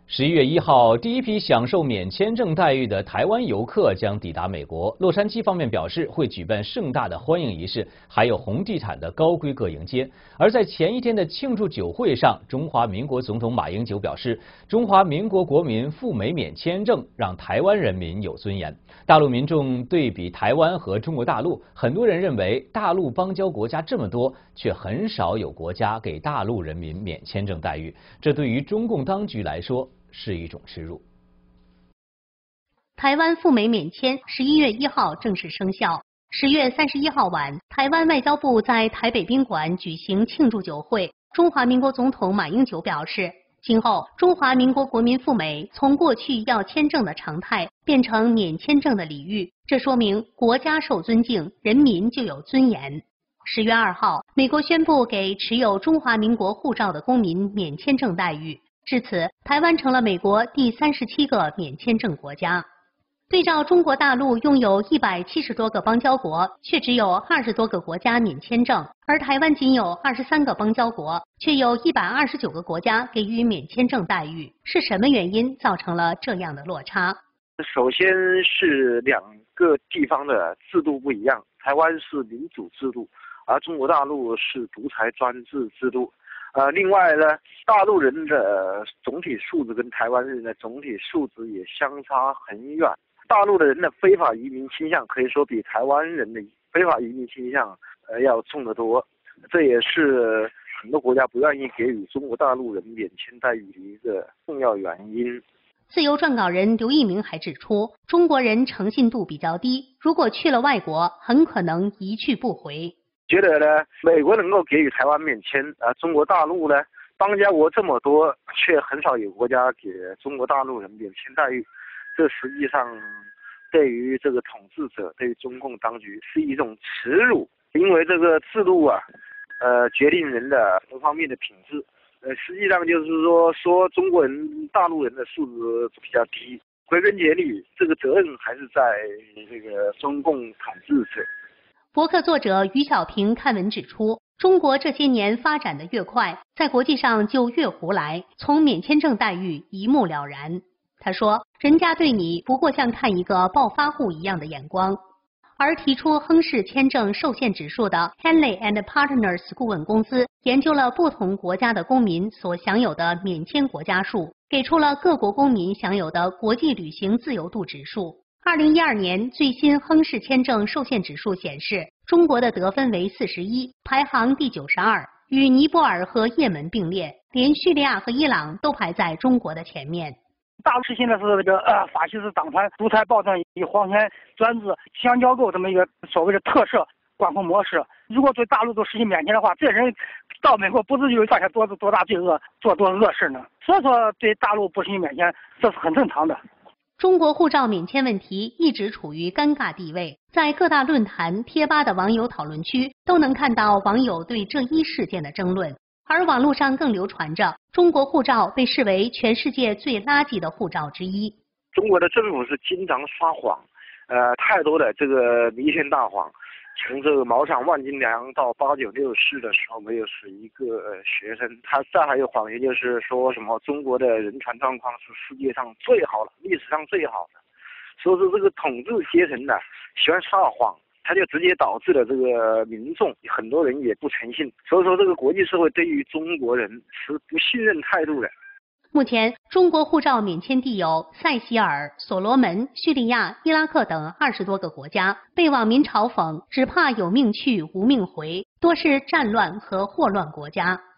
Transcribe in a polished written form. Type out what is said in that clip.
11月1号，第一批享受免签证待遇的台湾游客将抵达美国。洛杉矶方面表示会举办盛大的欢迎仪式，还有红地毯的高规格迎接。而在前一天的庆祝酒会上，中华民国总统马英九表示，中华民国国民赴美免签证让台湾人民有尊严。大陆民众对比台湾和中国大陆，很多人认为大陆邦交国家这么多，却很少有国家给大陆人民免签证待遇，这对于中共当局来说是一种耻辱。 台湾赴美免签11月1号正式生效。10月31号晚，台湾外交部在台北宾馆举行庆祝酒会。中华民国总统马英九表示，今后中华民国国民赴美从过去要签证的常态变成免签证的礼遇，这说明国家受尊敬，人民就有尊严。10月2号，美国宣布给持有中华民国护照的公民免签证待遇。至此，台湾成了美国第37个免签证国家。对照中国大陆拥有170多个邦交国，却只有20多个国家免签证，而台湾仅有23个邦交国，却有129个国家给予免签证待遇。是什么原因造成了这样的落差？ 首先是两个地方的制度不一样，台湾是民主制度，而中国大陆是独裁专制制度。另外呢，大陆人的总体素质跟台湾人的总体素质也相差很远。大陆的人的非法移民倾向可以说比台湾人的非法移民倾向要重得多，这也是很多国家不愿意给予中国大陆人免签待遇的一个重要原因。 自由撰稿人刘一鸣还指出，中国人诚信度比较低，如果去了外国，很可能一去不回。 觉得呢，美国能够给予台湾免签，中国大陆呢，邦交国这么多，却很少有国家给中国大陆人免签待遇，这实际上对于这个统治者，对于中共当局是一种耻辱。因为这个制度决定人的各方面的品质，实际上就是说中国人、大陆人的素质比较低。归根结底，这个责任还是在这个中共统治者。 博客作者于小平看文指出，中国这些年发展的越快，在国际上就越胡来，从免签证待遇一目了然。他说，人家对你不过像看一个暴发户一样的眼光。而提出亨氏签证受限指数的 Henley and Partners 顾问公司研究了不同国家的公民所享有的免签国家数，给出了各国公民享有的国际旅行自由度指数。2012年最新亨氏签证受限指数显示，中国的得分为41，排行第92，与尼泊尔和也门并列，连叙利亚和伊朗都排在中国的前面。 大陆现在是这个法西斯党团独裁暴政与皇权专制相交构这么一个所谓的特赦管控模式。如果对大陆都实行免签的话，这人到美国不至于犯下多大罪恶，做多恶事呢？所以说对大陆不实行免签，这是很正常的。 中国护照免签问题一直处于尴尬地位，在各大论坛、贴吧的网友讨论区都能看到网友对这一事件的争论。而网络上更流传着中国护照被视为全世界最垃圾的护照之一。 中国的政府是经常撒谎，太多的这个弥天大谎。从这个毛场万斤粮到8964的时候，没有死一个学生。他再还有谎言，就是说什么中国的人权状况是世界上最好的，历史上最好的。所以说这个统治阶层呢，喜欢撒谎。它就直接导致了这个民众很多人也不诚信，所以说这个国际社会对于中国人持不信任态度的。 目前，中国护照免签地有塞西尔、所罗门、叙利亚、伊拉克等20多个国家，被网民嘲讽只怕有命去无命回，多是战乱和祸乱国家。